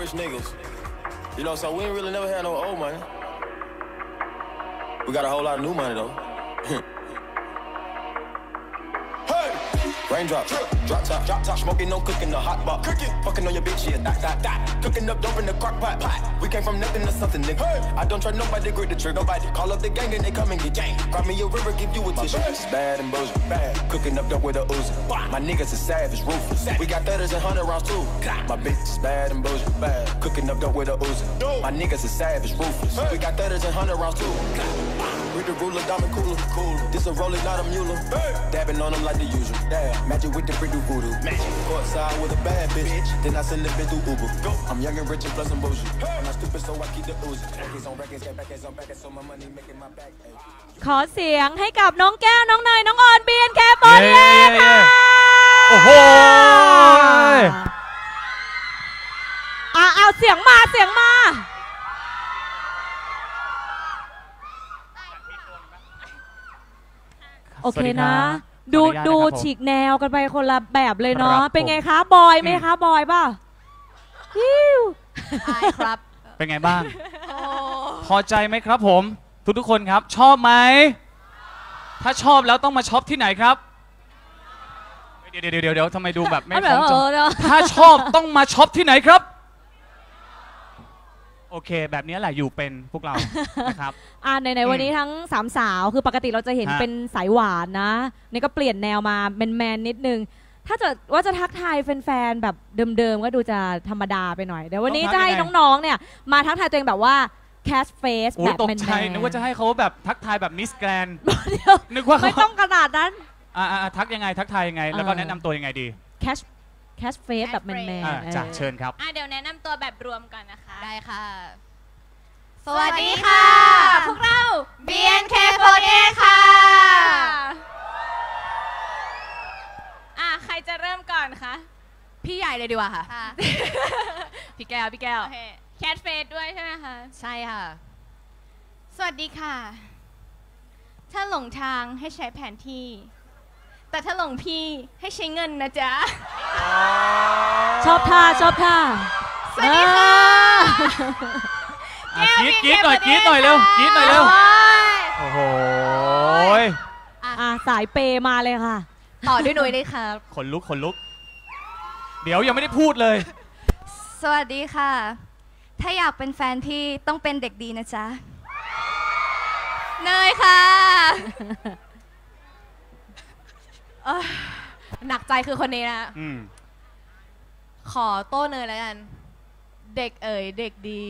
rich niggas. You know, so we ain't really never had no old money. We got a whole lot of new money though. Hey! Raindrop, drop top, smoking, no cooking, the hot pot. Cooking, fucking on your bitch, yeah, that. Cooking up dope in the crock pot. We came from nothing to something, nigga. Hey. I don't try nobody, grip the trigger. Nobody call up the gang and they come and get gang. Grab me a river, give you a tissue. It's bad and bullshit, bad. Cooking up dope with a Uzi. My niggas is savage, ruthless. We got 30s and 100 rounds too. My bitch is bad and bullshit, bad. Cooking up dope with a Uzi. My niggas is savage, ruthless. We got 30s and 100 rounds too. Read the ruler, diamond cooler. This a roller, not a mule. Dabbing on them like the usual. Magic with the brick do voodoo. Courtside with a bad bitch. Then I send the bitch through Uber. I'm young and rich and plus I'm bougie. I'm not stupid, so I keep the Uzi. Records on records, get back on back, so my money making my back. ขอเสียงให้กับน้องแก้วน้องเนยน้องออน BNK48 ค่ะโอ้โหเอาเสียงมาโอเคนะดูฉีกแนวกันไปคนละแบบเลยเนาะเป็นไงคะบอยไหมคะบอยป่ะครับเป็นไงบ้างพอใจไหมครับผมทุกคนครับชอบไหมถ้าชอบแล้วต้องมาช็อปที่ไหนครับเดี๋ยวทำไมดูแบบไม่พร้อมจังถ้าชอบต้องมาช็อปที่ไหนครับโอเคแบบนี้แหละอยู่เป็นพวกเรานะครับในวันนี้ทั้ง3สาวคือปกติเราจะเห็นเป็นสายหวานนะนี่ก็เปลี่ยนแนวมาแมนนิดนึงถ้าจะทักทายแฟนๆแบบเดิมๆก็ดูจะธรรมดาไปหน่อยเดี๋ยววันนี้จะให้น้องๆเนี่ยมาทักทายตัวเองแบบว่าแคสเฟสแบบแมนๆนึกว่าจะให้เขาแบบทักทายแบบมิสแกรนนึกว่าไม่ต้องขนาดนั้นทักยังไงทักทายยังไงแล้วก็แนะนำตัวยังไงดีแคสเฟสแบบแมนๆจ้ะเชิญครับเดี๋ยวแนะนำตัวแบบรวมกันนะคะได้ค่ะสวัสดีค่ะพวกเรา BNK48 ค่ะใครจะเริ่มก่อนคะพี่ใหญ่เลยดีกว่าค่ะพี่แก้วแคทเฟสด้วยใช่ไหมคะใช่ค่ะสวัสดีค่ะถ้าหลงทางให้ใช้แผนที่แต่ถ้าหลงพี่ให้ใช้เงินนะจ๊ะชอบท่าสวัสดีค่ะกรี๊ดหน่อยเร็วโอ้โหสายเปมาเลยค่ะต่อด้วยหนุ่ยเลยค่ะขนลุกเดี๋ยวยังไม่ได้พูดเลยสวัสดีค่ะถ้าอยากเป็นแฟนพี่ต้องเป็นเด็กดีนะจ๊ะเนยค่ะหนักใจคือคนนี้นะขอโต้เนยแล้วกันเด็กเด็กดี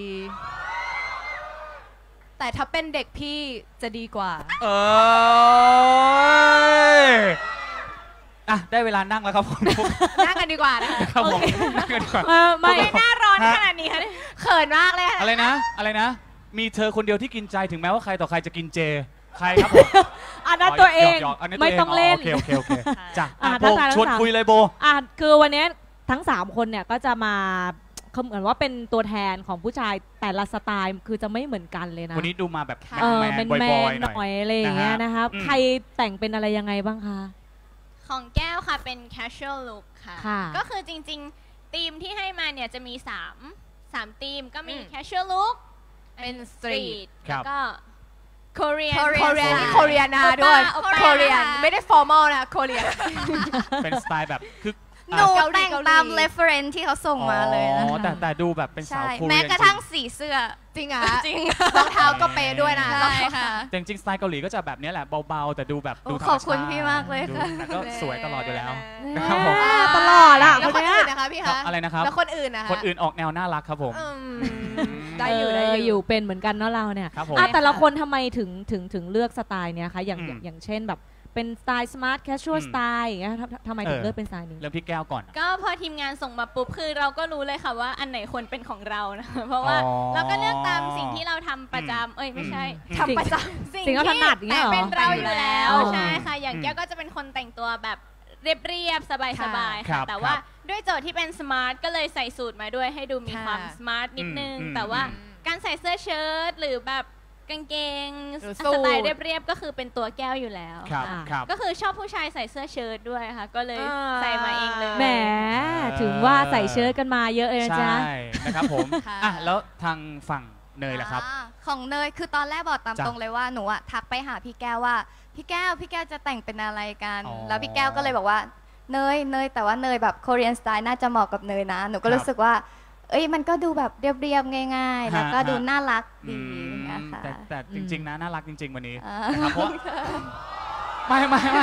แต่ถ้าเป็นเด็กพี่จะดีกว่าได้เวลานั่งแล้วครับผมนั่งกันดีกว่านะครับผมนั่งกันดีกว่าไม่น่าร้อนขนาดนี้ค่ะเขินมากเลยอะไรนะมีเธอคนเดียวที่กินใจถึงแม้ว่าใครต่อใครจะกินเจใครครับผมอันนั้นตัวเองไม่ต้องเล่นโอเคจ้ะโบชวนคุยเลยโบคือวันนี้ทั้ง3คนเนี่ยก็จะมาเขาเหมือนว่าเป็นตัวแทนของผู้ชายแต่ละสไตล์คือจะไม่เหมือนกันเลยนะวันนี้ดูมาแบบแมนหน่อยอะไรอย่างเงี้ยนะครับใครแต่งเป็นอะไรยังไงบ้างคะของแก้วค่ะเป็น casual look ค่ะก็คือจริงๆธีมที่ให้มาเนี่ยจะมี3ธีมก็มี casual look เป็น street แล้วก็ Korean นี่ Korean นะด้วย Korean ไม่ได้ formal นะ Korean เป็นสไตล์แบบคือหนูแต่งตาม reference ที่เขาส่งมาเลยนะคะแต่ดูแบบเป็นสาวโคเรียนแม้กระทั่งสีเสื้อจริงอ่ะจริงรองเท้าก็เป๊ะด้วยนะใช่ค่ะจริงสไตล์เกาหลีก็จะแบบนี้แหละเบาๆแต่ดูแบบดูขอบคุณพี่มากเลยค่ะแต่ก็สวยตลอดอยู่แล้วนะครับผมตลอดอ่ะแล้วคนอื่นนะคะพี่คะอะไรนะครับแล้วคนอื่นนะคะคนอื่นออกแนวน่ารักครับผมได้อยู่เป็นเหมือนกันเนาะเราเนี่ยแต่ละคนทำไมถึงเลือกสไตล์เนี้ยคะอย่างเช่นแบบเป็นสไตล์สมาร์ทแคชชวลสไตล์อย่างเงี้ยทำไมถึงเลือกเป็นสไตล์นี้เริ่มที่แก้วก่อนก็พอทีมงานส่งมาปุ๊บคือเราก็รู้เลยค่ะว่าอันไหนควรเป็นของเรานะเพราะว่าเราก็เลือกตามสิ่งที่เราทำประจำไม่ใช่ทำประจำสิ่งที่ถนัดเนี่ยเป็นเราอยู่แล้วใช่ค่ะอย่างแก้วก็จะเป็นคนแต่งตัวแบบเรียบๆสบายๆค่ะแต่ว่าด้วยโจทย์ที่เป็นสมาร์ทก็เลยใส่สูทมาด้วยให้ดูมีความสมาร์ทนิดนึงแต่ว่าการใส่เสื้อเชิ้ตหรือแบบกางเกงหรือสสูทไตล์เรียบๆก็คือเป็นตัวแก้วอยู่แล้วครับอ่าครับก็คือชอบผู้ชายใส่เสื้อเชิ้ตด้วยค่ะ ก็เลยใส่มาเองเลยแหมถึงว่าใส่เชิ้ตกันมาเยอะเลยนะจ๊ะใช่นะครับผมค่ะอ่ะแล้วทางฝั่งเนยล่ะครับของเนยคือตอนแรกบอกตามจ้ะตรงเลยว่าหนูอะทักไปหาพี่แก้วว่าพี่แก้วจะแต่งเป็นอะไรกันอ๋อแล้วพี่แก้วก็เลยบอกว่าเนยแต่ว่าเนยแบบโคเรียนสไตล์น่าจะเหมาะกับเนยนะหนูก็ครับรู้สึกว่า เอ้ยมันก็ดูแบบเรียบๆง่าย ๆ แล้วก็ฮะดูน่ารักอืดีมนะคะแต่จริง ๆ นะน่ารักจริง ๆ วันนี้อ่านะครับเพราะไม่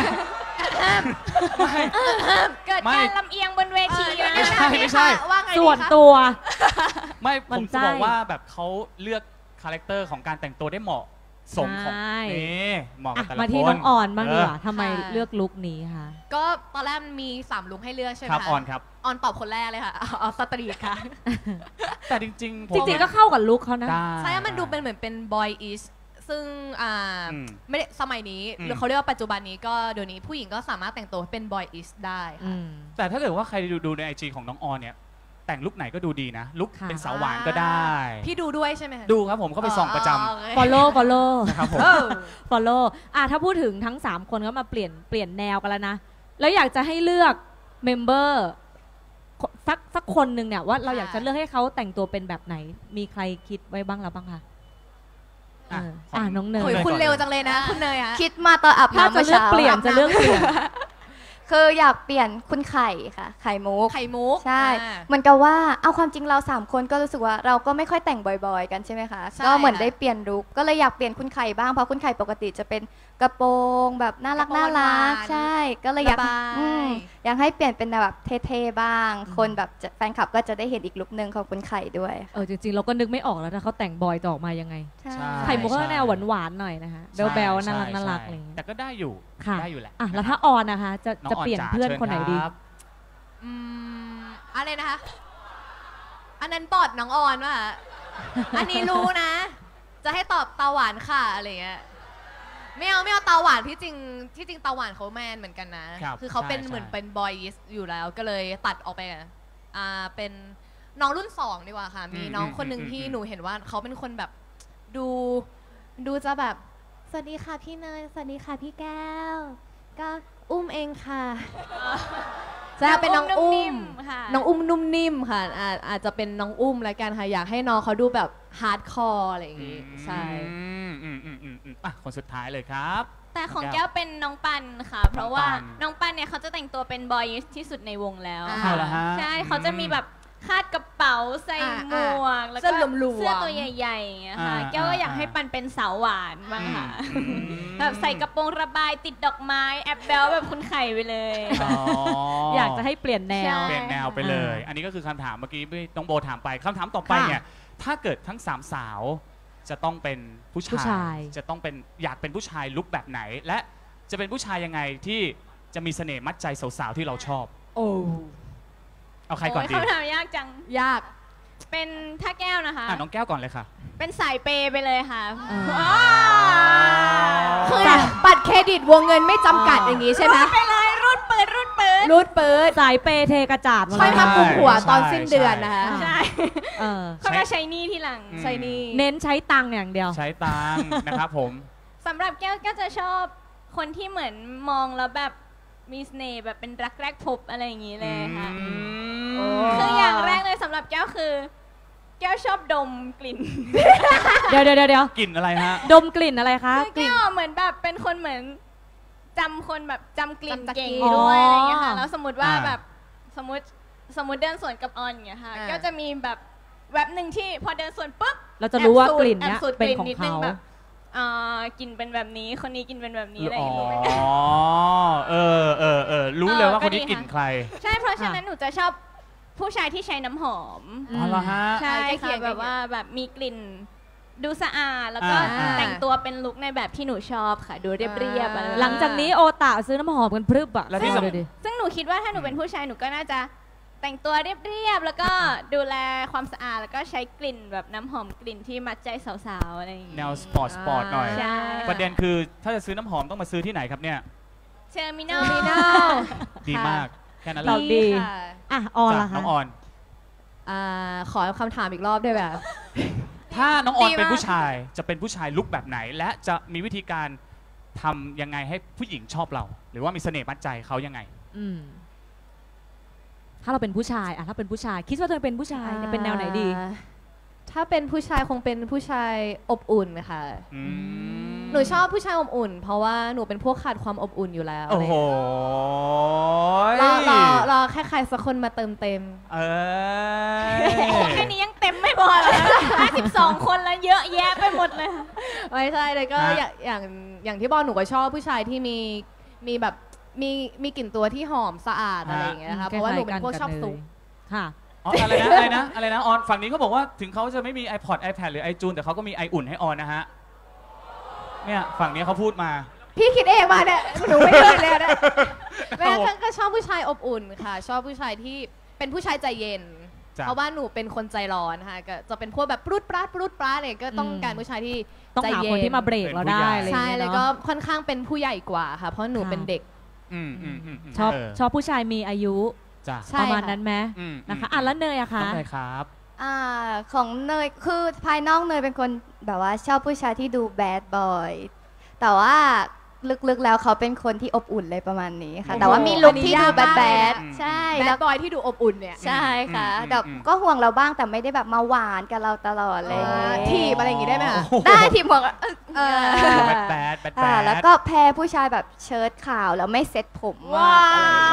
เกิดการลำเอียงบนเวทีไม่ใช่ไม่ใช่ว่าไงดีคะส่วนตัวไม่ผมันมใช่จะบอกว่าแบบเขาเลือกคาแรคเตอร์ของการแต่งตัวได้เหมาะสมของใช่นี่เหมาะกับอ่ะแต่ละคนมาที่น้องอ่อนบ้างดีกว่าเออทำไมเลือกลุคนี้คะก็ตอนแรกมันมี3ลุคให้เลือกใช่ไหมครับคะออนครับออนตอบคนแรกเลยค่ะเอาสตรีทค่ะแต่จริงๆผมจริงๆก็เข้ากับลุคเขานะได้ใช่มันดูเป็นเหมือนเป็น boy ish ซึ่งอืมไม่ได้สมัยนี้อืมหรือเขาเรียกว่าปัจจุบันนี้ก็เดี๋ยวนี้ผู้หญิงก็สามารถแต่งตัวเป็น boy ish ได้อืค่ะมแต่ถ้าเกิดว่าใครดูในไอจีของน้องออนเนี่ยแต่งลุคไหนก็ดูดีนะ ลุคค่ะเป็นสาวหวานก็ได้พี่ดูด้วยใช่ไหมคะดูครับผมก็ไปส่องประจโอเค follow ำนะครับผม follow ถ้าพูดถึงทั้ง 3 คนก็มาเปลี่ยนแนวกันแล้วนะ แล้วอยากจะให้เลือกเมมเบอร์สักคนหนึ่งเนี่ยว่าเราอยากจะเลือกให้เขาแต่งตัวเป็นแบบไหน มีใครคิดไว้บ้างแล้วบ้างคะอ่ะน้องเนโอ้ยยคุณเร็วจังเลยนะ คุณเนยอะคิดมาตอนอาบถ้าน้ำจะเมื่อเลือกเช้าเปลี่ยนจะเลือกเปลี่ยนคืออยากเปลี่ยนคุณไข่ค่ะ ไข่มุกไข่มุกใช่อ่าเหมือนกับว่าเอาความจริงเรา3คนก็รู้สึกว่าเราก็ไม่ค่อยแต่งบ่อยๆ กันใช่ไหมคะใช่ก็เหมือนค่ะได้เปลี่ยนลุคก็เลยอยากเปลี่ยนคุณไข่บ้างเพราะคุณไข่ปกติจะเป็นกระโปรงแบบน่ารักกระโปรงน่ารักหวานๆใช่ ก็เลยอยากระบายอยากให้เปลี่ยนเป็นแบบเท่ๆบ้าง คนแบบแฟนคลับก็จะได้เห็นอีกลุคนึงของคุณไข่ด้วยจริงๆเราก็นึกไม่ออกแล้วถ้าเขาแต่งบอยจะออกมายังไงใช่ใช่ไข่มุกก็แนวหวานๆหน่อยนะคะแบลๆน่ารักน่ารักอะไรอย่างเงี้ยแต่ก็ได้อยู่ค่ะได้อยู่แหละแล้วถ้าออนนะคะจะน้องจะออนเปลี่ยนจ๋าเพื่อนชิญคนไหนดีรับอืมอะไรนะคะ อันนั้นปอดน้องออนว่ะ อันนี้รู้นะ จะให้ตอบตาหวานค่ะอะไรเงี้ยไม่เอาตาหวานที่จริงตาหวานเขาแมนเหมือนกันนะครับ คือเขาเป็นใช่เหมือนเป็นบอยอยู่แล้วก็เลยตัดออกไปเป็นน้องรุ่น2ดีกว่าค่ะ มีน้องคนหนึ่งที่หนูเห็นว่าเขาเป็นคนแบบดูจะแบบสวัสดีค่ะพี่เนยสวัสดีค่ะพี่แก้ว ก็อุ้มเองค่ะ จะเป็นน้องอุ้นิ่มมค่ะน้องอุ้มนุ่มนิ่มค่ะอาจจะเป็นน้องอุ้มแล้วกันค่ะอยากให้น้องเขาดูแบบฮาร์ดคอร์อะไรอย่างงี้ใช่คนสุดท้ายเลยครับแต่ของแก้วเป็นน้องปันค่ะ เพราะว่าน้น้ออง งปัปันนเนี่ยเขาจะแต่งตัวเป็นบอยที่สุดในวงแล้วอ่าเหรอฮะใช่เขาจะมีแบบคาดกระเป๋าใส่หมวกแล้วก็เสื้อหลวมๆเสื้อตัวใหญ่ๆอย่างเงี้ยค่ะแก้วก็อยากให้ปันเป็นสาวหวานบ้างค่ะ แบบใส่กระโปรงระบายติดดอกไม้แอบแบลแบบคุณไข่ไปเลยอยากจะให้เปลี่ยนแนวใช่เปลี่ยนแนวไปเลย อันนี้ก็คือคำถามเมื่อกี้น้องโบถามไปคำถามต่อไปค่ะเนี่ยถ้าเกิดทั้งสามสาวจะต้องเป็นผู้ผู้ชายจะต้องเป็นอยากเป็นผู้ชายลุคแบบไหน และจะเป็นผู้ชายยังไงที่จะมีเสน่ห์มัดใจสาวๆที่เราชอบโอ้เอาใครก่อนดีโยคำถามยากจังยากเป็นถ้าแก้วนะคะน้องแก้วก่อนเลยค่ะเป็นสายเปย์ไปเลยค่ะคือบัตรเครดิตวงเงินไม่จำกัดอย่างงี้ใช่ไหมไปเลยรูดปืนรูดปืดสายเปย์เทกระจาดมาค่อยเลยมากุมหัวตอนใช่สิ้นเดือนนะคะใช่ใช่เออเขาก็ใช้หนี่ทีหลังใช่นี่เน้นใช้ตังค์อย่างเดียวใช้ตังค์นะครับผมสำหรับแก้วก็จะชอบคนที่เหมือนมองแล้วแบบมีเสน่ห์แบบเป็นรักแรกพบอะไรอย่างนี้เลยค่ะ คืออย่างแรกเลยสำหรับแก้วคือ แก้วชอบดมกลิ่นเดี๋ยวกลิ่นอะไรฮะดมกลิ่นอะไรคะคือกลิ่นแก้วเหมือนแบบเป็นคนเหมือนจำคนแบบจำกลิ่นจำตะกี้เก่งด้วยอะไรอย่างเงี้ยค่ะอ๋อแล้วสมมติว่าอ่าแบบสมมติเดินสวนกับออนอย่างเงี้ยค่ะอ่าแก้วจะมีแบบแวบหนึ่งที่พอเดินสวนปุ๊บเราจะรู้ว่ากลิ่นแอบเนี้ยสูดเป็นกลิ่ของนิดนึเขาแบบกลิ่นเป็นแบบนี้คนนี้กลิ่นเป็นแบบนี้อะไรออ๋ย่างอเงี้ยรู้เลยว่าก็คนนี้ดีกลิ่นค่ะใครใช่เพราะฉะนั้นหนูจะชอบผู้ชายที่ใช้น้ำหอมอ๋อเหรอฮะใช่ใกล้เคีค่ะยงแบบว่าแบบมีกลิ่นดูสะอาดแล้วก็ แต่งตัวเป็นลุคในแบบที่หนูชอบค่ะ ดูเรียบๆอะไรแบบหลังจากนี้โอตาซื้อน้ำหอมกันพรึบอะแล้วที่สำดูดิซึ่งหนูคิดว่าถ้าหนูเป็นผู้ชายหนูก็น่าจะแต่งตัวเรียบๆแล้วก็ดูแลความสะอาดแล้วก็ใช้กลิ่นแบบน้ำหอมกลิ่นที่มัดใจสาวๆอะไรอย่างแนเงี้ยวสปอร์ตหน่อยใช่ประเด็นคือถ้าจะซื้อน้ำหอมต้องมาซื้อที่ไหนครับเนี่ยเทอร์มินอลดีมาก แค่นั้นแหเราละดีค่ะอ่ะออนจ้ะล่ะน้คะองออนขอคำถามอีกรอบได้ไหมถถ้าน้องออนดีมากเป็นผู้ชายจะเป็นผู้ชายลุคแบบไหน และจะมีวิธีการทำยังไงให้ผู้หญิงชอบเรา หรือว่ามีเสน่ห์มัดใจเขายังไงถ้าเราเป็นผู้ชายถ้าเป็นผู้ชายคิดว่าตัวเองเป็นผู้ชายจะเป็นแนวไหนดีถ้าเป็นผู้ชายคงเป็นผู้ชายอบอุ่นค่ะ หนูชอบผู้ชายอบอุ่น เพราะว่าหนูเป็นพวกขาดความอบอุ่นอยู่แล้วโอ้โหรอแค่ใครสักคนมาเติมเต็มแค่นี้ยังเต็มไม่พอเลย52 คนแล้วเยอะแยะไปหมดเลยค่ะไม่ใช่เลยก็ฮะอย่างที่บอกหนูก็ชอบผู้ชายที่มีแบบมีกลิ่นตัวที่หอมสะอาดอะไรอย่างเงี้ยนะคะเพราะว่าหนูเป็นพวกชอบซุกค่ะอะไรนะออนฝั่งนี้เขาบอกว่าถึงเขาจะไม่มี iPod iPad หรือ iTunes แต่เขาก็มีไออุ่นให้ออนนะฮะเนี่ยฝั่งนี้เขาพูดมาพี่คิดเองมาเนี่ยหนูไม่ได้คิดเลยนะแม่ก็ชอบผู้ชายอบอุ่นค่ะ ชอบผู้ชายที่เป็นผู้ชายใจเย็นจ้ะเพราะว่าหนูเป็นคนใจร้อนค่ะก็จะเป็นพวกแบบปรุดปราดเนี่ยก็ต้องการผู้ชายที่ต้องใจหาเย็นคนที่มาเบรกเราได้อะไรอย่างใช่เงี้ยแล้วเนาะก็ค่อนข้างเป็นผู้ใหญ่กว่าค่ะ เพราะหนูเป็นเด็กชอบผู้ชายมีอายุจ้ะใช่ประมาณค่ะนั้นไหมนะคะแล้วเนยอะน้คะองเนยครับของเนยคือภายนอกเนยเป็นคนแบบว่าชอบผู้ชายที่ดูแบดบอยแต่ว่าลึกๆแล้วเขาเป็นคนที่อบอุ่นเลยประมาณนี้ค่ะ แต่ว่ามีลุคที่ดูแบดแบดใช่แบแล้ดวบอยที่ดูอบอุ่นเนี่ยใช่ค่ะแต่ก็ห่วงเราบ้างแต่ไม่ได้แบบมาหวานกับเราตลอดเลยถีบอะไรอย่างงี้ได้ไหมคะได้ทีมห่วงแบดแล้วก็แพ้ผู้ชายแบบเชิ้ตขาวแล้วไม่เซ็ตผมว้าว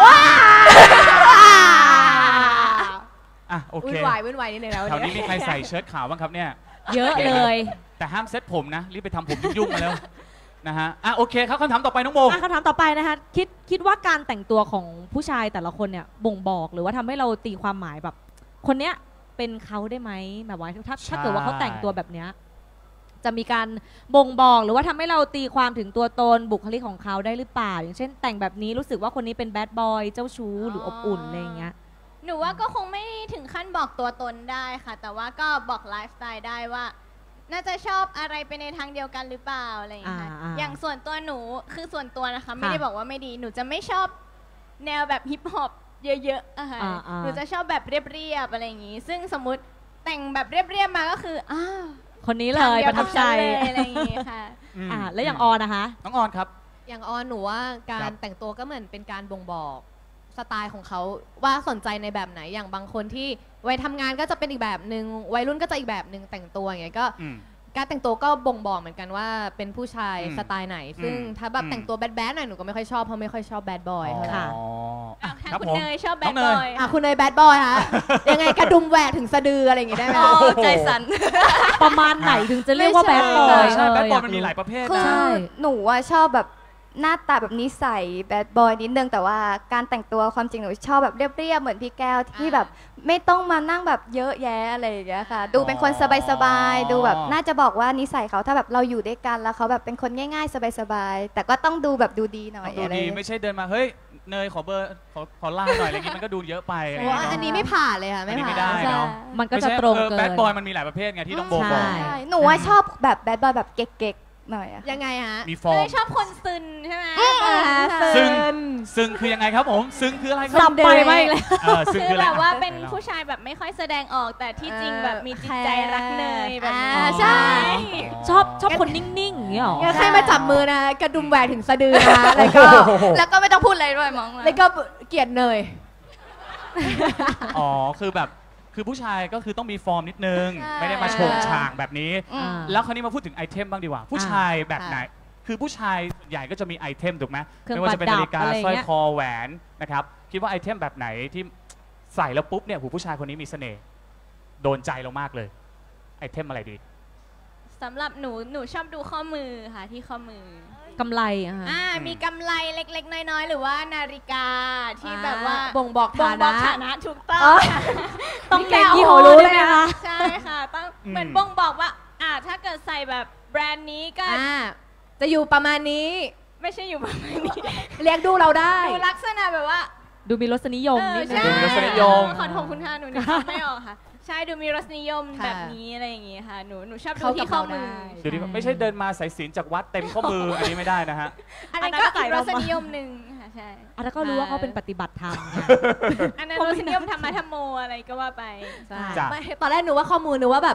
อ่ะโอเควุ่นวายนิดนึงแล้วแถวนี้มีใครใส่เชิ้ตขาวบ้างครับเนี่ยเยอะเลยแต่ห้ามเซ็ตผมนะรีบไปทำผมยุ่งๆมาแล้วนะฮะโอเคครับคำถามต่อไปน้องโมคำถามต่อไปนะคะคิดว่าการแต่งตัวของผู้ชายแต่ละคนเนี่ยบ่งบอกหรือว่าทำให้เราตีความหมายแบบ คนเนี้ยเป็นเขาได้ไหมแบบว่าถ้าเกิดว่าเขาแต่งตัวแบบเนี้ยจะมีการบ่งบอกหรือว่าทำให้เราตีความถึงตัวตนบุคลิกของเขาได้หรือเปล่าอย่างเช่นแต่งแบบนี้รู้สึกว่าคนนี้เป็นแบดบอยเจ้าชู้หรืออบอุ่นอะไรอย่างเงี้ยหนูว่าก็คงไม่ถึงขั้นบอกตัวตนได้ค่ะ แต่ว่าก็บอกไลฟ์สไตล์ได้ว่า น่าจะชอบอะไรไปในทางเดียวกันหรือเปล่าอะไรอย่างเงี้ยค่ะอย่างส่วนตัวหนูคือส่วนตัวนะคะไม่ได้บอกว่าไม่ดีหนูจะไม่ชอบแนวแบบฮิปฮอปเยอะๆอะค่ะหนูจะชอบแบบเรียบๆอะไรอย่างงี้ ซึ่งสมมติแต่งแบบเรียบๆมาก็คือคนนี้เลยประทับใจอะไรอย่างงี้ค่ะแล้วอย่างออนนะคะน้องออนครับอย่างออนหนูว่าการครับแต่งตัวก็เหมือนเป็นการบ่งบอกสไตล์ของเขาว่าสนใจในแบบไหนอย่างบางคนที่วัยทำงานก็จะเป็นอีกแบบหนึ่งวัยรุ่นก็จะอีกแบบหนึ่งแต่งตัวอย่างเงี้ยก็การแต่งตัวก็บ่งบอกเหมือนกันว่าเป็นผู้ชายสไตล์ไหน ซึ่งถ้าแบบแต่งตัวแบดๆหน่อยหนูก็ไม่ค่อยชอบเพราะไม่ค่อยชอบแบดบอยค่ะทางคุณเนยชอบแบดบอยคุณเนยแบดบอยฮะยังไงกระดุมแหวกถึงสะดืออะไรอย่างงี้ได้ไหมใจสั่นประมาณไหนถึงจะเรียกว่าแบดบอยใช่แบดบอยมันมีหลายประเภทคือนะหนูว่าชอบแบบหน้าตาแบบนิสัยแบดบอยนิดนึงแต่ว่าการแต่งตัวความจริงหนูชอบแบบเรียบๆเหมือนพี่แก้วที่แบบไม่ต้องมานั่งแบบเยอะแยะอะไรอย่างเงี้ยค่ะดูเป็นคนสบายๆดูแบบน่าจะบอกว่านิสัยเขาถ้าแบบเราอยู่ด้วยกันแล้วเขาแบบเป็นคนง่ายๆสบายๆแต่ก็ต้องดูแบบดูดีหน่อยดูอะไรดีไม่ใช่เดินมาเฮ้ยเนยขอเบอร์ขอไลน์หน่อยอะไรอย่างงี้มันก็ดูเยอะไปอันนี้ไม่ผ่านเลยค่ะอันไม่นี้ผ่านไม่ได้เนาะมันก็จะตรงเกินแบดบอยมันมีหลายประเภทไงที่ต้องโบบอกใช่หนูว่าชอบแบบแบดบอยแบบเก๊กๆหน่อยอะยังไงฮะมีฟอร์มชอบคนซึนใช่ไหมซึ่งคือยังไงครับผมซึ่งคืออะไรครับสับไปไม่เลยซึ่งคืคือออะไรแบบว่าเป็นผู้ชายแบบไม่ค่อยแสดงออกแต่ที่จริงแบบมีจิตใจรักเนยแบบนี้ใช่ชอบคนนิ่งๆอย่างเงี้ยหรองั้นใครมาจับมือนะกระดุมแหวกถึงสะดือนะแล้วก็แล้วก็ไม่ต้องพูดอะไรด้วยมองเลยแล้วก็เกลียดเนยอ๋อคือแบบคือผู้ชายก็คือต้องมีฟอร์มนิดนึงไม่ได้มาโชงช่างแบบนี้ แล้วคราวนี้มาพูดถึงไอเทมบ้างดีกว่าผู้ชายแบบไหนคือผู้ชายส่วนใหญ่ก็จะมีไอเทมถูกไหมไม่ว่าจะเป็นนาฬิกาสร้อยคอแหวนนะครับคิดว่าไอเทมแบบไหนที่ใส่แล้วปุ๊บเนี่ยผู้ชายคนนี้มีเสน่ห์โดนใจเรามากเลยไอเทมอะไรดีสำหรับหนูชอบดูข้อมือค่ะที่ข้อมือกำไรอะค่ะมีกำไรเล็กๆน้อยๆหรือว่านาฬิกาที่แบบว่าบ่งบอกบ่งฐาบอกนะฐานะถูกต้องต้องนี่แกงแกยี่ห้อรู้ด้วยนะคะใช่ค่ะต้องเหมือนบ่งบอกว่าถ้าเกิดใส่แบบแบรนด์นี้ก็จะอยู่ประมาณนี้ไม่ใช่อยู่ประมาณนี้เรียกดูเราได้ดูลักษณะแบบว่าดูมีรสนิยมนิดนึใช่งดูมีรสนิยมขอโทษคุณท่านหนูนึกไม่ออกค่ะ ใช่ดูมีรสนิยมแบบนี้อะไรอย่างงี้ค่ะหนูชอบดูที่ข้อมือดูดิไม่ใช่เดินมาสายศีลจากวัดเต็มข้อมืออันนี้ไม่ได้นะฮะอันนั้นก็อีกรสนิยมหนึ่งค่ะใช่แล้วก็รู้ว่าเขาเป็นปฏิบัติธรรมไงอันนั้นรสนิยมธรรมะธรรมโมอะไรก็ว่าไปจ้ะตอนแรกหนูว่าข้อมูลหนูว่าแบบ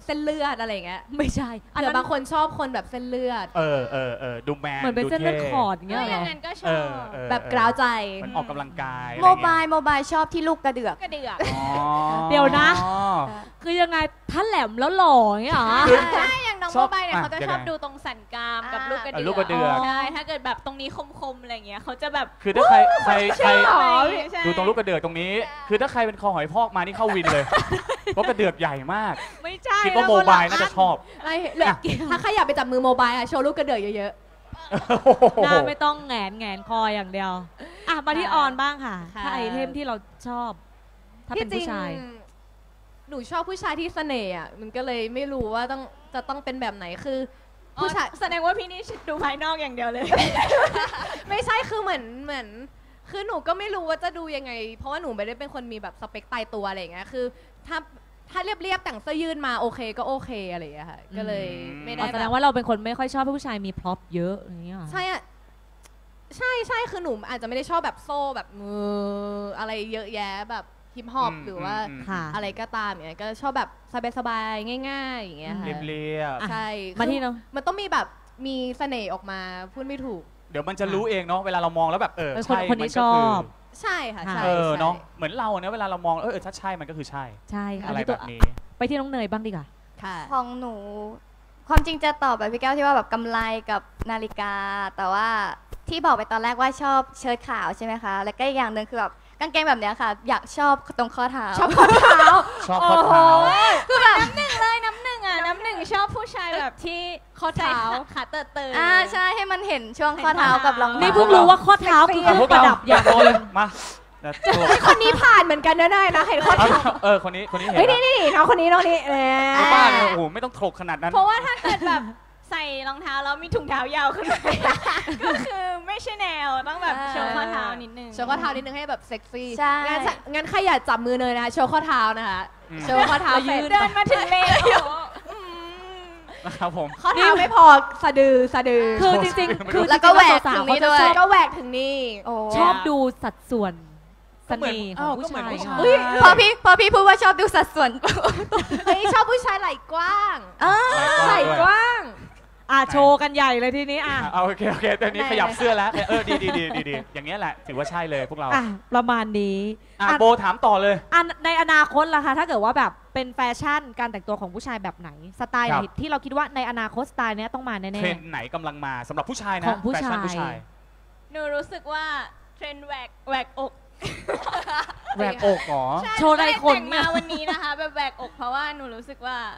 เส้นเลือดอะไรอย่างเงี้ยไม่ใช่เดี๋ยวบางคนชอบคนแบบเส้นเลือดดูแมนเหมือนเป็นเส้นเลือดขอดอย่างเงี้ยก็เหอรย่างอนั้นก็ชเออบแบบกร้าวใจมันออกกำลังกายโมบายชอบที่ลูกกระเดือกกระเดือกเดี๋ยวนะ คือยังไไงถ้าแหลมแล้วหล่ออย่างเงี้ยเหรอใช่อย่างน้องชโมอบบายเนี่ยอ่ะเขาจะยังชไงอบดูตรงสันกรามกับลูกกระเดือกลูกกระเดือกใช่ถ้าเกิดแบบตรงนี้คมๆอะไรเงี้ยเขาจะแบบคือถ้าใครใครใช่ใช่ดูตรงลูกกระเดือกตรงนี้ คือถ้าใครเป็นคอหอยพอกมานี่เข้าวินเลย เพราะกระเดือกใหญ่มากไม่ใช่คิดว่าโมบายน่าจะชอบถ้าใครอยากไปจับมือโมบายอะโชว์ลูกกระเดือกเยอะหน้าไม่ต้องแหงนคออย่างเดียวอ่ะมาที่ออนบ้างค่ะค่ะถ้าไอเทมที่เราชอบ ถ้าๆเป็นที่จริผู้งชายหนูชอบผู้ชายที่เสน่ห์อะมันก็เลยไม่รู้ว่าจะต้องเป็นแบบไหนคือ ผู้ชายแสดงว่าพี่นี่ดูภายนอกอย่างเดียวเลยไม่ใช่คือเหมือนคือหนูก็ไม่รู้ว่าจะดูยังไง เพราะว่าหนูไม่ได้เป็นคนมีแบบสเปคตายตัวอะไรอย่างเงี้ยคือถ้าเรียบๆแต่งเสื้อยืดมาโอเคก็โอเคอะไรอย่างเงี้ยค่ะก็เลยไม่ได้แสดงแบบว่าเราเป็นคนไม่ค่อยชอบให้ผู้ชายมีพร็อพเยอะอย่างเงี้ยเหรอใช่อะใช่คือหนูอาจจะไม่ได้ชอบแบบโซ่แบบมืออะไรเยอะแยะแบบฮิปฮอปหรือว่าค่ะอะไรก็ตามอย่างเงี้ยก็ชอบแบบสบายๆง่ายๆอย่างเงี้ยค่ะเรียบใช่มาที่คือเนาะมันต้องมีแบบมีเสน่ห์ออกมาพูดไม่ถูกๆเดี๋ยวมันจะรู้เองเนาะเวลาเรามองแล้วแบบคนใช่คนนี้มัก็คืชอบใช่ค่ะค่ะใช่เนาะใช่เหมือนเราเนี่ยเวลาเรามองถ้าใช่มันก็คือใช่ใช่ค่ะอะไรที่แบตัวบนี้ไปที่น้องเนยบ้างดีกว่าค่ะของหนู ความจริงจะตอบแบบพี่แก้วที่ว่าแบบกำไรกับนาฬิกา แต่ว่าที่บอกไปตอนแรกว่าชอบเชิ้ตขาวใช่ไหมคะ แล้วก็อีกอย่างหนึ่งคือแบบกางเกงแบบเนี้ยค่ะ อยากชอบตรงข้อเท้าชอบข้อเท้าชอบข้อเท้าคือแบบน้ำหนึ่งชอบผู้ชายแบบที่ข้อเท้าขาเตอใช่ให้มันเห็นช่วงข้อเท้ากับรองนี่เท้าเพิ่งรู้ว่าข้อเท้าคือเครื่องประดับอย่างโตเลยมาแต่ตัวคนนี้ผ่านเหมือนกันนะเห็นข้อเท้าคนนี้เห็นเฮ้ยนี่น้องคนนี้แหมบ้านเนี่ยโอ้โหไม่ต้องถกขนาดนั้นเพราะว่าถ้าเกิดแบบใส่รองเท้าแล้วมีถุงเท้ายาวขึ้นมาก็คือไม่ใช่แนวต้องแบบโชว์ข้อเท้านิดนึงโชว์ข้อเท้านิดนึงให้แบบเซ็กซี่ใช่งั้นใครอยากจับมือเนยนะคะโชว์ข้อเท้านะคะโชว์ข้อเท้าเรายืนเสร็จเดินมาถึงเลยนะครับผมข้อเท้าไม่พอสะดือคือจริงๆคือแล้วก็แหวกสาตวรงๆนี้เขาจะด้วยชอบก็แหวกถึงนี่โอ้ชอบดูสัดส่วนเสน่ห์ของก็ผู้เหมือนชายผู้ชายค่ะเฮ้ยพอพี่พูดว่าชอบดูสัดส่วนเฮ้ยชอบผู้ชายไหล่กว้างไหล่กว้างโชว์กันใหญ่เลยทีนี้เอาโอเคตอนนี้ขยับเสื้อแล้วดีอย่างเงี้ยแหละถือว่าใช่เลยพวกเราประมาณนี้โบถามต่อเลยในอนาคตล่ะคะถ้าเกิดว่าแบบเป็นแฟชั่นการแต่งตัวของผู้ชายแบบไหนสไตล์ไหนที่เราคิดว่าในอนาคตสไตล์เนี้ยต้องมาแน่เทรนด์ไหนกำลังมาสำหรับผู้ชายนะของผู้แฟชั่นชายผู้ชายหนูรู้สึกว่าเทรนด์แหวกอกแหวกอกเหรอโชว์ไรขนแต่งมาวันนี้นะคะแบบแหวกอกเพราะว่าหนูรู้สึกว่าก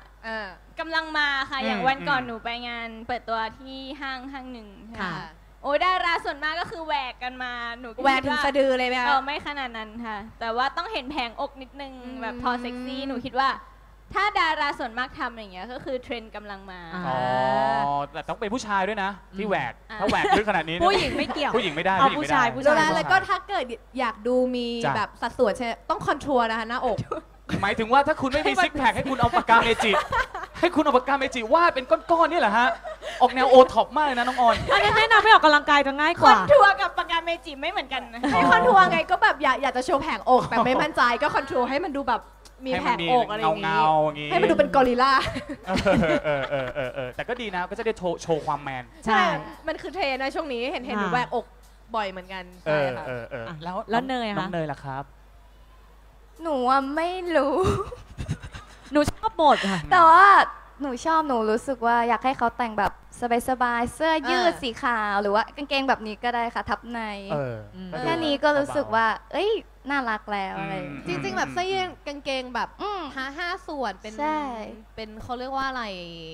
ำกำลังมาค่ะอืมอย่างวันก่อนอืมหนูไปงานเปิดตัวที่ห้างหนึ่งค่ะโอ้ยดาราส่วนมากก็คือแหวกกันมาหนูก็แหวกคิถึดงว่าสะดือเลยไหมคะไม่ขนาดนั้นค่ะ แต่ว่าต้องเห็นแผงอกนิดนึง แบบพอเซ็กซี่หนูคิดว่า ถ้าดาราส่วนมากทำอย่างเงี้ยก็คือเทรนด์กำลังมาอ๋อแต่ต้องเป็นผู้ชายด้วยนะ ที่แหวกถ้าแหวกลึกขนาดนี้ผู้หญิงไม่เกี่ยวผู้หญิงไม่ได้เอาผู้ชายผู้ดูหญิงแลไม่ได้แล้วก็ถ้าเกิดอยากดูมีจ้ะแบบสัดส่วนใช่ไหมต้องคอนทัวร์นะคะหน้าอกหมายถึงว่าถ้าคุณไม่มีซิกแพคให้คุณเอาปากกาเมจิให้คุณเอาปากกาเมจิวาดเป็นก้อนๆนี่เหรอฮะออกแนวโอท็อปมากเลยนะน้องออนอันนี้แนะนำให้ออกกำลังกายจะง่ายกคอว่านทัวร์กับปากกาเมจิไม่เหมือนกันนะให้คอนทัวร์ไงก็แบบอยากจะโชว์แผงอกแต่ไม่มั่นใจก็คอนทัวร์ให้มันดูแบบมีแผงอกอะไรอย่างเงางี้ๆอย่างงี้ให้มันดูเป็นกอริลลาแต่ก็ดีนะก็จะได้โชว์ความแมนใช่มันคือเทรนด์นะช่วงนี้เห็นหนูค่ะแหวกอกบ่อยเหมือนกันใช่ค่ะแล้วเนยอะคะน้องเนยล่ะครับหนูอะไม่รู้หนูชอบหมดค่ะแต่ว่าหนูรู้สึกว่าอยากให้เขาแต่งแบบสบายๆเสื้อยืดสีขาวหรือว่ากางเกงแบบนี้ก็ได้ค่ะทับใน แค่นี้ก็รู้สึกว่า เอ้ยน่ารักแล้วอะไรอย่างเงี้ยจริง ๆ แบบเสื้อยืดกางเกงแบบห้าส่วนเป็นใช่เป็นเขาเรียกว่าอะไร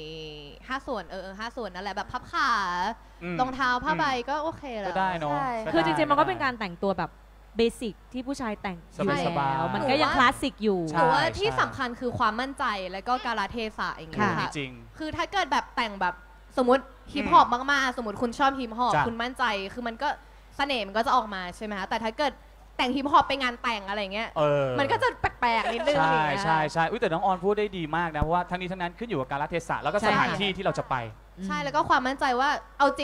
5 ส่วน5 ส่วนนั่นแหละแบบพับขาอืมรองเท้าผ้าใบก็โอเคแล้วก็ได้เนาะใช่คือจริงๆมันก็เป็นการแต่งตัวแบบเบสิกที่ผู้ชายแต่งอยู่สบายๆแล้วมันก็ยังคลาสสิกอยู่ใช่หนูว่าที่สำคัญคือความมั่นใจและก็กาลเทศะอย่างเงี้ยค่ะค่ะจริงคือถ้าเกิดแบบแต่งแบบสมมติฮิปฮอปมากๆ สมมติคุณชอบฮิปฮอปจ้ะคุณมั่นใจคือมันก็เสน่ห์มันก็จะออกมาใช่ไหมคะแต่ถ้าเกิดแต่งฮิปฮอปไปงานแต่งอะไรเงี้ยมันก็จะแปลกๆนิดนึงใช่อย่างเงี้ยใช่อุ๊ยแต่น้องออนพูดได้ดีมากนะเพราะว่าทั้งนี้ทั้งนั้นขึ้นอยู่กับกาลเทศะแล้วก็สถานที่ที่เราจะไปใช่แล้วก็ความมั่นใจว่าเอาจริงคือ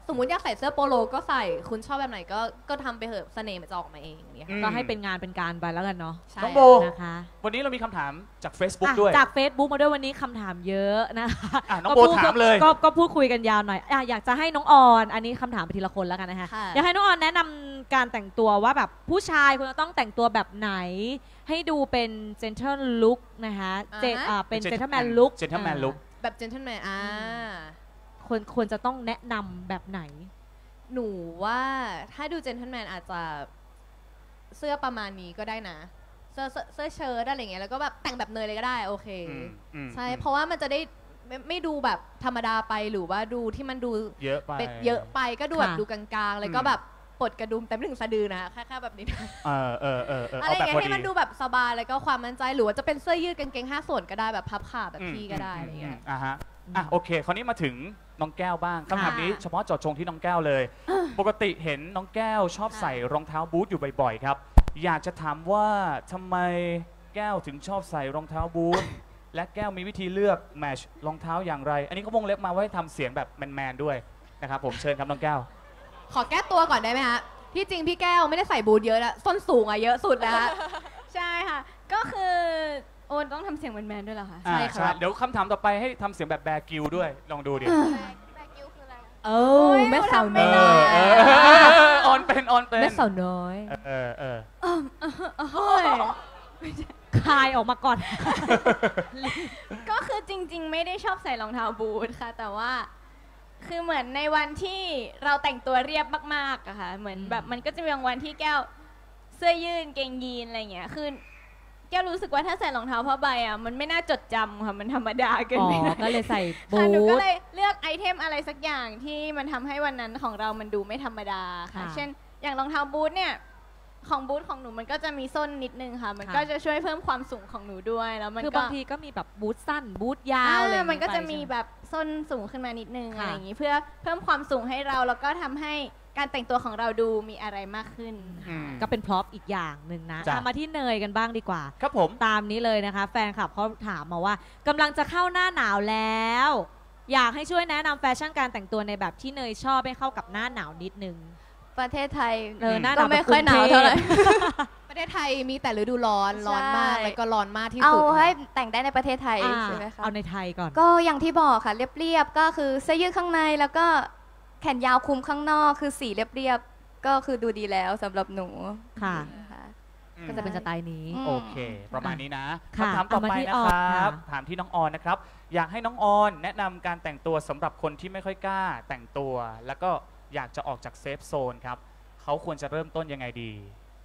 สมมุติอยากใส่เสื้อโปโลก็ใส่คุณชอบแบบไหนก็ทำไปเถอะเสน่ห์มันจะออกมาเองอย่างเงี้ยค่ะก็ให้เป็นงานเป็นการไปแล้วกันเนาะใช่น้องโบนะคะวันนี้เรามีคำถามจาก Facebook อ่ะด้วยจาก Facebook มาด้วยวันนี้คำถามเยอะนะคะอ่ะน้องโบถามเลยก็พูดคุยกันยาวหน่อยอ่ะอยากจะให้น้องออน อันนี้คำถามไปทีละคนแล้วกันนะคะค่ะอยากให้น้องออนแนะนำการแต่งตัวว่าแบบผู้ชายควรจะต้องแต่งตัวแบบไหน ให้ดูเป็น gentle look นะคะเป็น gentleman look gentleman look แบบ gentleman ควรจะต้องแนะนำแบบไหนหนูว่าถ้าดู gentleman อาจจะเสื้อประมาณนี้ก็ได้นะ เสื้อเชิ้ตอะไรเงี้ยแล้วก็แบบแต่งแบบเนยเลยก็ได้โอเคใช่เพราะว่ามันจะได้ไม่ดูแบบธรรมดาไปหรือว่าดูที่มันดูเยอะไปเยอะไปก็ดูแบบค่ะดูกลางๆแล้วก็แบบปลดกระดุมแต่ไม่ถึงสะดือนะแค่แบบนี้นะ อะไรเอาอแบบย่างพอเงี้ยดีให้มันดูแบบสบายแล้วก็ความมั่นใจหรือว่าจะเป็นเสื้อยืดกางเกง5 ส่วนก็ได้แบบพับขาแบบพี่ก็ได้อะไรเงี้ยฮะโอเคคราวนี้มาถึงน้องแก้วบ้างคำถามนี้เฉพาะเจาะจงที่น้องแก้วเลย ปกติเห็นน้องแก้วชอบใส่รองเท้าบูทอยู่บ่อยๆครับอยากจะถามว่าทำไมแก้วถึงชอบใส่รองเท้าบูทและแก้วมีวิธีเลือกแมทช์รองเท้าอย่างไร อันนี้เขาวงเล็บมาไว้ทำเสียงแบบแมนๆด้วยนะครับผมเชิญครับน้องแก้วขอแก้ตัวก่อนได้ไหมฮะที่จริงพี่แก้วไม่ได้ใส่บูทเยอะนะส้นสูงอะเยอะสุดนะฮะใช่ค่ะ ก็คือโอนต้องทำเสียงแมนๆด้วยเหรอคะใช่ครับเดี๋ยวคำถามต่อไปให้ทำเสียงแบบแบร์กิลด้วยลองดูดิโอ้แม่สาวไม่น้ได้อยออนเป็นแม่สาวน้อยเฮ้ยคายออกมาก่อนก็คือจริง ๆ ไม่ได้ชอบใส่รองเท้าบูทค่ะ แต่ว่าคือเหมือนในวันที่เราแต่งตัวเรียบมากๆอะค่ะเหมือนแบบมันก็จะมีบางวันที่แก้วเสื้อยืดเกงยีนอะไรเงี้ยคือแก้วรู้สึกว่าถ้าใส่รองเท้าผ้าใบอะมันไม่น่าจดจำค่ะมันธรรมดาเกินอ๋อไปหน่อยก็เลยใส่บูค่ะหนูก็ทเลยเลือกไอเทมอะไรสักอย่างที่มันทำให้วันนั้นของเรามันดูไม่ธรรมดาค่ะค่ะเช่นอย่างรองเท้าบูทเนี่ยของบูทของหนูมันก็จะมีส้นนิดนึงค่ะ มันค่ะก็จะช่วยเพิ่มความสูงของหนูด้วยแล้วมันคือก็บางทีก็มีแบบบูทสั้นบูทยาวอะไรอย่างมันก็จะไปมีใช่ไหแบบส้นสูงขึ้นมานิดนึงค่ะอะไรอย่างนี้เพื่อเพิ่มความสูงให้เราแล้วก็ทำให้การแต่งตัวของเราดูมีอะไรมากขึ้นค่ะก็เป็นพร็อพอีกอย่างหนึ่งนะจ้ะมาที่เนยกันบ้างดีกว่าครับผมตามนี้เลยนะคะ แฟนคลับเขาถามมาว่ากำลังจะเข้าหน้าหนาวแล้ว อยากให้ช่วยแนะนำแฟชั่นการแต่งตัวในแบบที่เนยชอบให้เข้ากับหน้าหนาวนิดนึงประเทศไทยหน้าหก็นาวไม่ค่อยหนาวเท่าไหร่ประเทศไทยมีแต่ฤดูร้อนร้อนมากใช่แล้วก็ร้อนมากที่เอาสุดให้แต่งได้ในประเทศไทยอ่าใช่ไหมคะเอาในไทยก่อนก็อย่างที่บอกค่ะเรียบๆก็คือเสื้อยืดข้างในแล้วก็แขนยาวคลุมข้างนอกคือสีเรียบๆก็คือดูดีแล้วสำหรับหนูค่ะนะคะก็จะเป็นสไตล์นี้อืมโอเค ประมาณนี้นะค่ะคำถามต่อไปเอามาที่นะอคอนรับค่ะถามที่น้องออนนะครับ อยากให้น้องออนแนะนำการแต่งตัวสำหรับคนที่ไม่ค่อยกล้าแต่งตัว แล้วก็อยากจะออกจากเซฟโซนครับเขาควรจะเริ่มต้นยังไงดี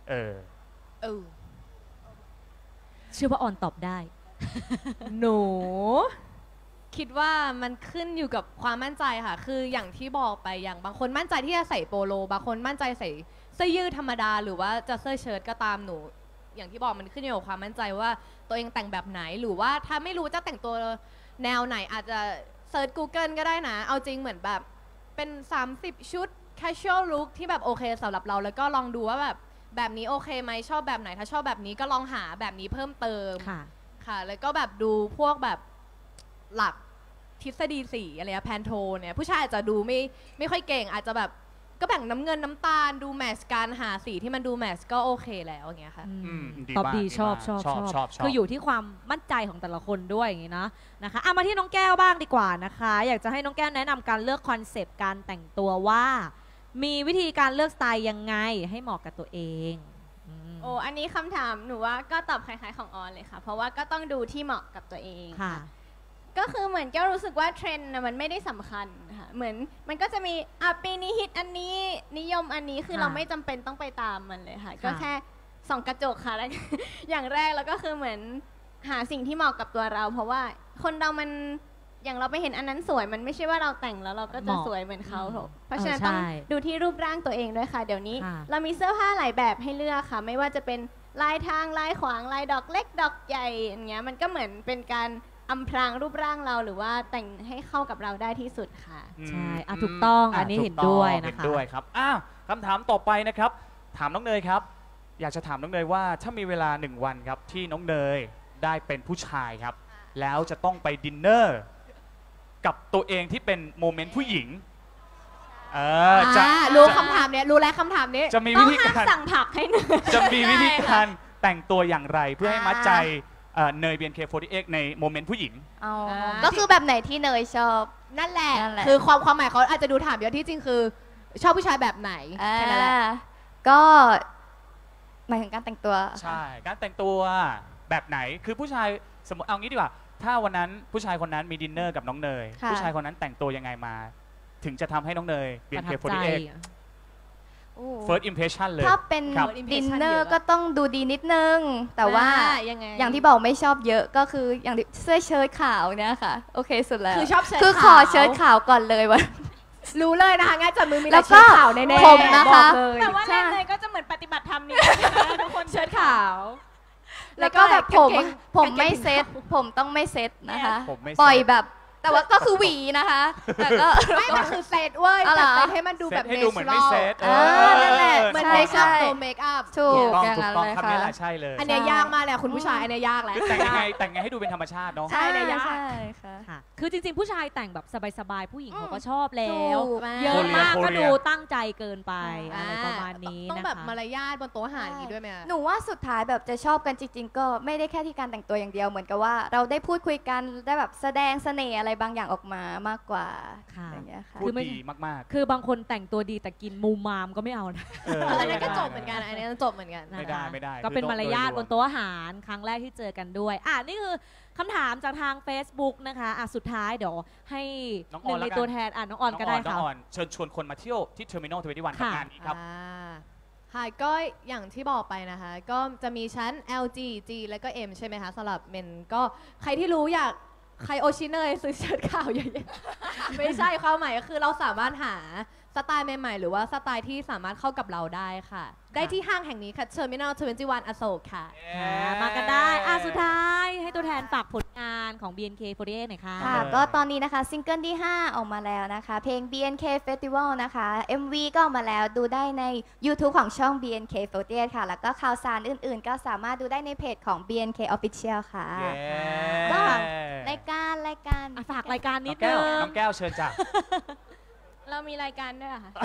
เชื่อว่าออนตอบได้หนูคิดว่ามันขึ้นอยู่กับความมั่นใจค่ะ คืออย่างที่บอกไปอย่างบางคนมั่นใจที่จะใส่โปโล บางคนมั่นใจใส่เสื้อยืดธรรมดา หรือว่าจะเสื้อเชิ้ตก็ตามหนู อย่างที่บอกมันขึ้นอยู่กับความมั่นใจว่าตัวเองแต่งแบบไหน หรือว่าถ้าไม่รู้จะแต่งตัวแนวไหนอาจจะเซิร์ช Google ก็ได้นะ เอาจริงเหมือนแบบเป็น 30 ชุด casual look ที่แบบโอเคสำหรับเรา แล้วก็ลองดูว่าแบบนี้โอเคไหมชอบแบบไหน ถ้าชอบแบบนี้ก็ลองหาแบบนี้เพิ่มเติมค่ะค่ะแล้วก็แบบดูพวกแบบหลักทฤษฎีสีอะไรแพนโทเนี่ยผู้ชายอาจจะดูไม่ค่อยเก่งอาจจะแบบก็แบ่งน้ำเงินน้ำตาลดูแมทช์การหาสีที่มันดูแมทช์ก็โอเคแล้วอย่างเงี้ยค่ะดีตอบมากดีดีชอบมากชอบชอบคืออยู่ที่ความมั่นใจของแต่ละคนด้วยอย่างนี้นะนะคะมาที่น้องแก้วบ้างดีกว่านะคะ อยากจะให้น้องแก้วแนะนำการเลือกคอนเซปต์การแต่งตัวว่า มีวิธีการเลือกสไตล์ยังไงให้เหมาะกับตัวเองอืมโอ้อันนี้คำถามหนูว่าก็ตอบคล้ายๆของออนเลยค่ะ เพราะว่าก็ต้องดูที่เหมาะกับตัวเองค่ะก็คือเหมือนแก้วรู้สึกว่าเทรนด์น่ะมันไม่ได้สำคัญค่ะเหมือนมันก็จะมีปีนี้ฮิตอันนี้นิยมอันนี้คือค่ะเราไม่จำเป็นต้องไปตามมันเลยค่ะค่ะก็แค่ส่องกระจกค่ะแล้ว อย่างแรกแล้วก็คือเหมือนหาสิ่งที่เหมาะกับตัวเรา เพราะว่าคนเรามันอย่างเราไปเห็นอันนั้นสวยมันไม่ใช่ว่าเราแต่งแล้วเราก็จะสวยเหมือนเขาหรอกเพราะฉะนั้นต้องใช่ดูที่รูปร่างตัวเองด้วยค่ะ เดี๋ยวนี้ค่ะเรามีเสื้อผ้าหลายแบบให้เลือกค่ะ ไม่ว่าจะเป็นลายทางลายขวางลายดอกเล็กดอกใหญ่อย่างเงี้ยมันก็เหมือนเป็นการอำพรางรูปร่างเราหรือว่าแต่งให้เข้ากับเราได้ที่สุดค่ะใช่ถูกต้องอันนี้ถูกเห็นด้วยนะคะเห็นด้วยครับคำถามต่อไปนะครับ ถามน้องเนยครับ อยากจะถามน้องเนยว่าถ้ามีเวลา1 วันครับที่น้องเนยได้เป็นผู้ชายครับ แล้วจะต้องไปดินเนอร์กับตัวเองที่เป็นโมเมนต์ผู้หญิงจะรู้คำถามเนี้ยรู้แล้วคำถามนี้จะมีต้วิองธีห้ามการสั่งผักให้เนยจะมีวิธีการแต่งตัวอย่างไรเพื่อให้มัดใจเนย BNK48 ในโมเมนต์ผู้หญิงเอาก็คือแบบไหนที่เนยชอบนั่นแหละนั่นแหละคือความหมายเขาอาจจะดูถามเยอะที่จริงคือชอบผู้ชายแบบไหนแค่นั้นแหละก็หมายถึงการแต่งตัวใช่ การแต่งตัวแบบไหนคือผู้ชายสมมติเอางี้ดีกว่า ถ้าวันนั้นผู้ชายคนนั้นมีดินเนอร์กับน้องเนยค่ะผู้ชายคนนั้นแต่งตัวยังไงมา ถึงจะทำให้น้องเนยประทับใจ BNK48 โอ้ first impression เลยถ้าเป็นครับดินเนอร์ก็ต้องดูดีนิดนึง แต่ว่ายังไงอย่างที่บอกไม่ชอบเยอะก็คืออย่างที่เสื้อเชิ้ตขาวเนี่ยค่ะ โอเคสุดแล้วคือชอบเชิ้ตคือขอเชิ้ตขาวก่อนเลยวันรู้เลยนะคะง่ายจับมือมีแล้วก็เชิ้ตขาวแน่ๆผมนะคะบอกเลยแต่ว่าใช่เนยก็จะเหมือนปฏิบัติธรรมนี่นะคะทุกคนเชิ้ตขาวแล้วก็แบบผมกางเกงผมไม่เซ็ตผมต้องไม่เซ็ตนะคะผมไม่ปล่อยเซ็ตแบบ แต่ว่าก็คือหวีนะคะ แต่ก็ไม่มันคือเซตเว้ยอ๋อเหรแต่อเซตให้มันดูเซแบตบให้ดูเหมือนไม่เซตนั่นแหละเหมือนใช่เมคอัพใช่ตัวเมคอัพถูถูกกต้องอย่างถูกนั้นต้องเลยคำค่ะนี้แหละใช่เลยอันเนี้ยยากมากเลยคุณผู้ชายอันเนี้ยยากแล้วคือแต่งยังไงแต่งยังไงให้ดูเป็นธรรมชาติเนาะใช่เนี่ยยากใช่ค่ะค่ะ คือจริงๆ ผู้ชายแต่งแบบสบายๆ ผู้หญิงเขาก็ชอบแล้วถูกเยอะมากโคเรียก็ดูตั้งใจเกินไปอ่าอะไรประมาณนี้ต้องนะแบบคะมารยาทบนโต๊ะอาหารอย่างนี้ด้วยไหมอะหนูว่าสุดท้ายแบบจะชอบกันจริง ๆ ก็ไม่ได้แค่ที่การแต่งตัวอย่างเดียวเหมือนกับว่า เราได้พูดคุยกันได้แบบแสดงเสน่ห์อะไรบางอย่างออกมามากกว่าค่ะอย่างเงี้ยค่ะพูดดีมากคือบางคนแต่งตัวดีแต่กินมูมามก็ไม่เอานะๆเอออันนั้นก็จบเหมือนกันอันนี้จบเหมือนกันไม่ได้ไม่ได้ก็เป็นคือมารยาทโดยรวมบนโต๊ะอาหารครั้งแรกที่เจอกันด้วยนี่คือคำถามจากทาง Facebook นะคะสุดท้ายเดี๋ยวให้น้องหออนึ่นงแล้ในวกันตัวแทนน้องออนก็ได้น้ค่ะองออนเชิญชวนคนมาเที่ยวที่ Terminal 21กับค่ะงานนี้ครับค่ะก็อย่างที่บอกไปนะคะ ก็จะมีชั้น LG G แล้วก็ M ใช่ไหมคะสำหรับเมนก็ใครที่รู้อยากใครโอชิเนยซื้อเชิ้ตขาวเยอะๆ ไม่ใช่ความหมายก็คือเราสามารถหาสไตล์ใหม่ๆ หรือว่าสไตล์ที่สามารถเข้ากับเราได้ค่ะ ได้ที่ห้างแห่งนี้ค่ะ Terminal 21 อโศกค่ะมากันได้สุดท้ายให้ตัวแทนฝากผลงานของ BNK48 หน่อยค่ะค่ะ ก็ตอนนี้นะคะซิงเกิลที่ 5 ออกมาแล้วนะคะ เพลง BNK Festival นะคะ MV ก็ออกมาแล้วดูได้ใน YouTube ของช่อง BNK48 ค่ะ แล้วก็ข่าวสารอื่นๆ ก็สามารถดูได้ในเพจของ BNK Official ค่ะ ก็ รายการฝากรายการน้นิอดงแก้นึวงน้องแก้วเชิญจ้ะเรามีรายการด้วยเหรอค่ะ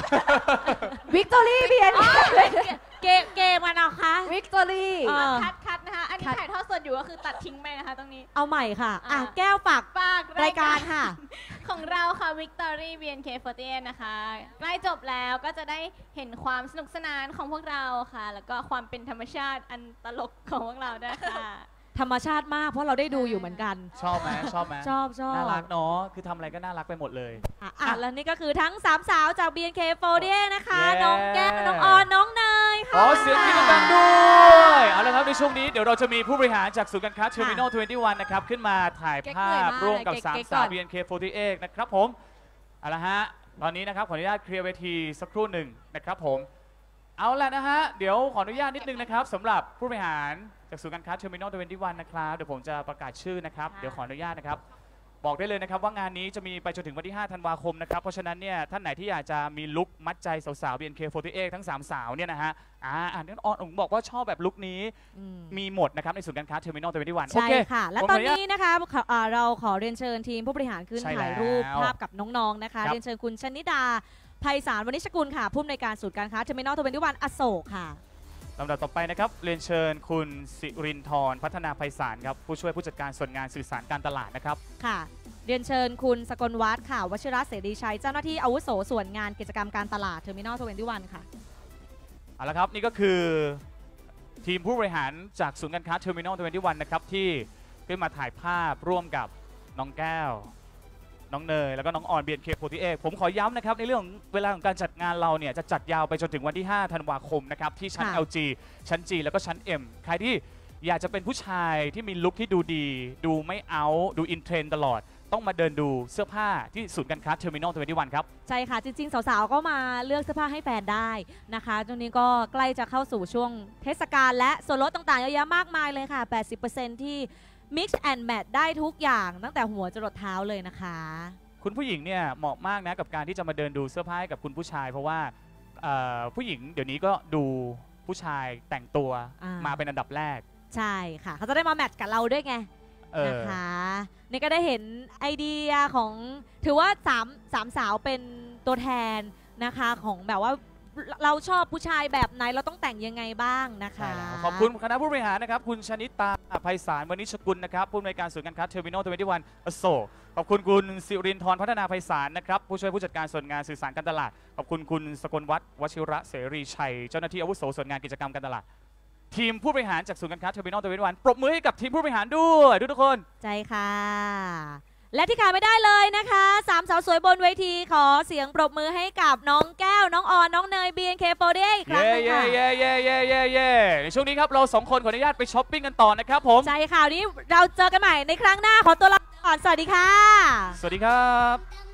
Victory BNK เกมมาเอาคะ Victory คัดนะคะ อันนี้ถ่ายทอดสดอยู่ก็คือตัดทิ้งไปนะคะตรงนี้เอาใหม่ค่ะอ่ะแก้วฝากฝากรายการค่ะของเราค่ะ Victory BNK48 นะคะใกล้จบแล้วก็จะได้เห็นความสนุกสนานของพวกเราค่ะ แล้วก็ความเป็นธรรมชาติอันตลกของพวกเราด้วยค่ะธรรมชาติมากเพราะเราได้ดูอยู่เหมือนกันชอบไหมชอบไหมชอบน่ารักเนาะคือทำอะไรก็น่ารักไปหมดเลยแล้วนี่ก็คือทั้ง 3 สาวจาก BNK48 นะคะเย้น้องแก้วน้องออนน้องเนยขค่ะอเสียงที่ดังๆด้วยเอาละครับในช่วงนี้เดี๋ยวเราจะมีผู้บริหารจากศูนย์การค้า Terminal 21 นะครับขึ้นมาถ่ายภาพร่วมกับสามสาว BNK48 นะครับผมเอาละฮะตอนนี้นะครับขออนุญาตเคลียร์เวทีสักครู่หนึ่งนะครับผมเอาละนะฮะเดี๋ยวขออนุญาตนิดนึงนะครับสำหรับผู้บริหารจากศูนย์การค้า Terminal 21 นะครับเดี๋ยวผมจะประกาศชื่อนะครับเดี๋ยวขออนุญาตนะครับบอกได้เลยนะครับว่างานนี้จะมีไปจนถึงวันที่ 5 ธันวาคมนะครับเพราะฉะนั้นเนี่ยท่านไหนที่อยากจะมีลุคมัดใจสาวๆ BNK48 ทั้ง 3 สาวเนี่ยนะฮะนั่นออนบอกว่าชอบแบบลุคนี้มีหมดนะครับในศูนย์การค้า Terminal 21 ใช่ค่ะ และตอนนี้นะคะเราขอเรียนเชิญทีมผู้บริหารขึ้นใช่แล้วถ่ายรูปภาพกับน้องๆนะคะครับเรียนเชิญคุณชนิดาไพศาลวณิชกุลค่ะผู้อำนวยการศูนย์การค้า Terminal 21 อโศกค่ะลำดับต่อไปนะครับเรียนเชิญคุณสิรินทร์พัฒนาไพศาลครับผู้ช่วยผู้จัดการส่วนงานสื่อสารการตลาดนะครับค่ะ เรียนเชิญคุณสกลวัฒน์ค่ะวชิระเสรีชัยเจ้าหน้าที่อาวุโสส่วนงานกิจกรรมการตลาด Terminal 21 ค่ะเอาละครับนี่ก็คือทีมผู้บริหารจากศูนย์การค้า Terminal 21 นะครับที่ขึ้นมาถ่ายภาพร่วมกับน้องแก้วน้องเนยแล้วก็น้องออน BNK48 ผมขอย้ำนะครับในเรื่องของเวลาของการจัดงานเราเนี่ยจะจัดยาวไปจนถึงวันที่ 5 ธันวาคมนะครับที่ชั้นค่ะ LG ชั้น G แล้วก็ชั้น M ใครที่อยากจะเป็นผู้ชายที่มีลุคที่ดูดี ดูไม่เอาดูอินเทรนด์ตลอด ต้องมาเดินดูเสื้อผ้าที่ศูนย์การค้า Terminal 21 ครับใช่ค่ะ จริงๆ สาวๆ ก็มาเลือกเสื้อผ้าให้แฟนได้นะคะตรงนี้ก็ใกล้จะเข้าสู่ช่วงเทศกาลและส่วนลดต่างๆเยอะแยะมากมายเลยค่ะ 80% ที่ mix and match ได้ทุกอย่างตั้งแต่หัวจรดเท้าเลยนะคะคุณผู้หญิงเนี่ยเหมาะมากนะกับการที่จะมาเดินดูเสื้อผ้าให้กับคุณผู้ชาย เพราะว่าผู้หญิงเดี๋ยวนี้ก็ดูผู้ชายแต่งตัว มาเป็นอันดับแรกใช่ค่ะเขาจะได้มาแมทช์กับเราด้วยไงนะคะนี่ก็ได้เห็นไอเดียของถือว่าสามสาวเป็นตัวแทนนะคะของแบบว่าเราชอบผู้ชายแบบไหนเราต้องแต่งยังไงบ้างนะคะขอบคุณคณะผู้บริหารนะครับคุณชนิตาไพศาลวณิชกุลนะครับผู้อำนวยการศูนย์การค้าเทอร์มินอล21อโศกขอบคุณคุณสิรินทร์พัฒนาไพศาลนะครับผู้ช่วยผู้จัดการส่วนงานสื่อสารการตลาดขอบคุณคุณสกลวัฒน์วชิระเสรีชัยเจ้าหน้าที่อาวุโสส่วนงานกิจกรรมการตลาดทีมผู้บริหารจากศูนย์การค้าเทอร์มินอล21ปรบมือให้กับทีมผู้บริหารด้วยทุกคนใจค่ะและที่ขาดไม่ได้เลยนะคะสามสาวสวยบนเวทีขอเสียงปรบมือให้กับน้องแก้วน้องออนน้องเนย BNK48 อีกครั้งนึงค่ะในช่วงนี้ครับเรา2 คนขออนุญาตไปช้อปปิ้งกันต่อนะครับผมใช่ค่ะวันนี้เราเจอกันใหม่ในครั้งหน้าขอตัวลาก่อนสวัสดีค่ะสวัสดีครับ